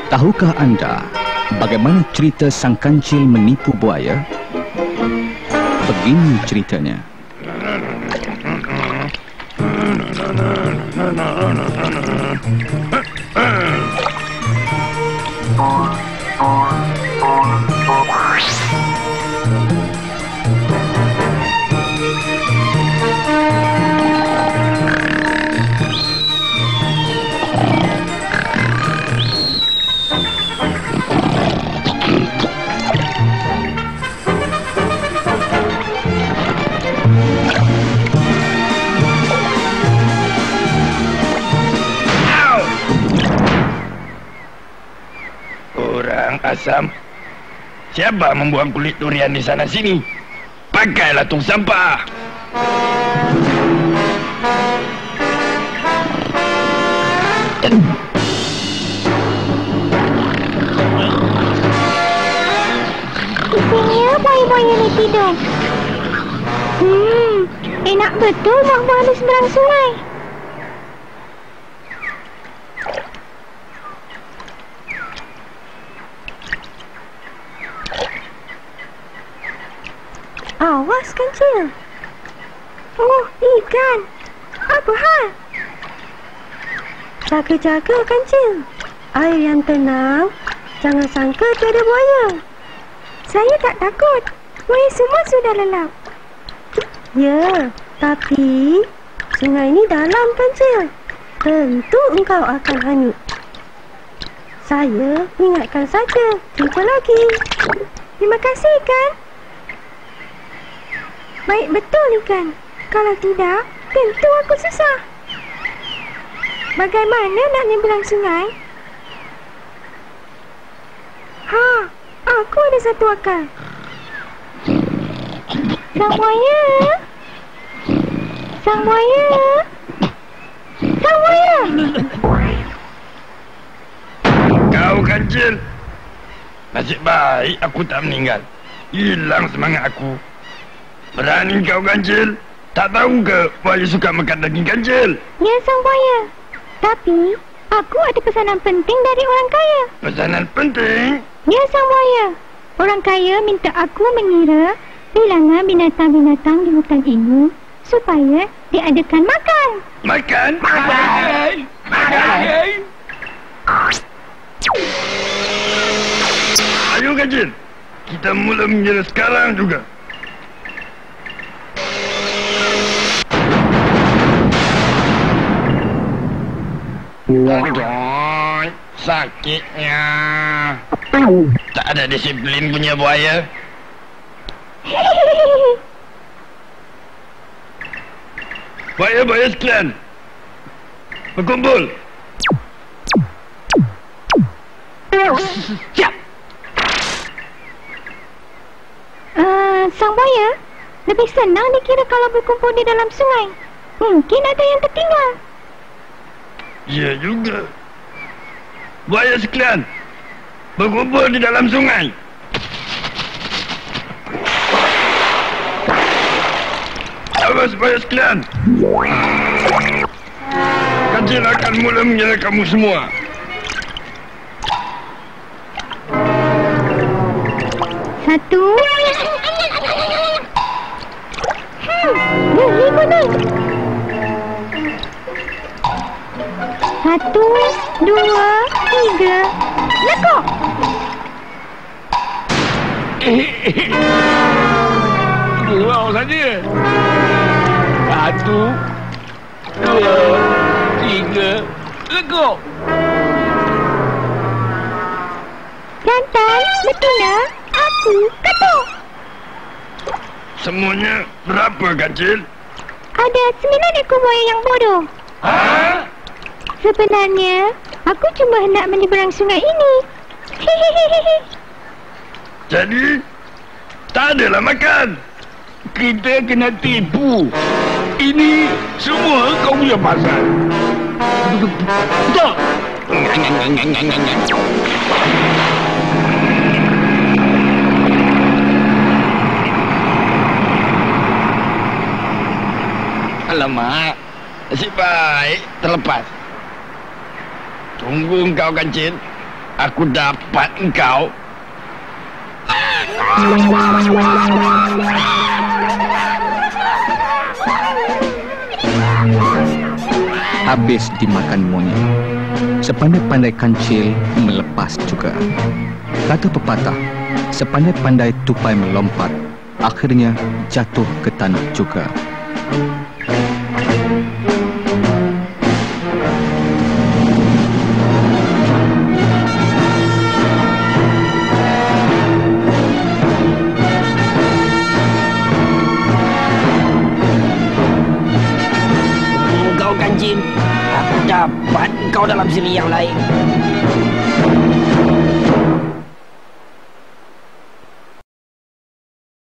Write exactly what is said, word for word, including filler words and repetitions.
Tahukah anda bagaimana cerita sang kancil menipu buaya? Begini ceritanya. Asam, siapa membuang kulit durian di sana sini? Pakailah tong sampah. Kupingnya buaya-buaya ni tidur. Hmm, enak betul buah-buah di seberang sungai. Awas, kancil. Oh, ikan. Apa hal? Jaga-jaga, kancil. Air yang tenang. Jangan sangka tiada buaya. Saya tak takut. Buaya semua sudah lelap. Ya, tapi sungai ini dalam, kancil. Tentu engkau akan hanyut. Saya ingatkan saja. Jumpa lagi. Terima kasih, ikan. Baik betul, ikan. Kalau tidak, tentu aku susah. Bagaimana nak nyeberang sungai? Ha, aku ada satu akal. Sang buaya. Sang buaya. Sang buaya. Kau kancil. Nasib baik aku tak meninggal. Hilang semangat aku. Berani kau, kancil? Tak tahu ke buaya suka makan daging kancil? Ya, sang buaya. Tapi aku ada pesanan penting dari orang kaya. Pesanan penting? Ya, sang buaya. Orang kaya minta aku mengira bilangan binatang-binatang di hutan ini supaya diadakan makan. Makan? Makan! Makan! Ayo, kancil. Kita mula mengira sekarang juga. Aduh, sakitnya. Tak ada disiplin punya buaya. Buaya-buaya sekalian, berkumpul. Siap. Uh, sang buaya, lebih senang dikira kalau berkumpul di dalam sungai. Mungkin ada yang tertinggal. Ya juga. Buaya sekalian, berkumpul di dalam sungai. Awas buaya sekalian. Kancil akan mula mengira kamu semua. Satu. Hmm, geli gunung. Satu, dua, tiga. Lekuk. Dua saja. Satu, dua, tiga. Lekuk. Jantan, betina, aku ketuk. Semuanya berapa, kancil? Ada sembilan ekor buaya yang bodoh. Hah? Sebenarnya, aku cuma hendak menyeberang sungai ini. Hehehehe. Jadi, tak adalah makan. Kita kena tipu. Ini semua kau punya pasal. Tak. Alamak, nasib baik terlepas. Tunggu kau, kancil. Aku dapat engkau. Habis dimakan monyet. Sepandai-pandai kancil melepas juga. Kata pepatah, sepandai-pandai tupai melompat, akhirnya jatuh ke tanah juga. Kau kancil, aku dapat kau dalam siri yang lain.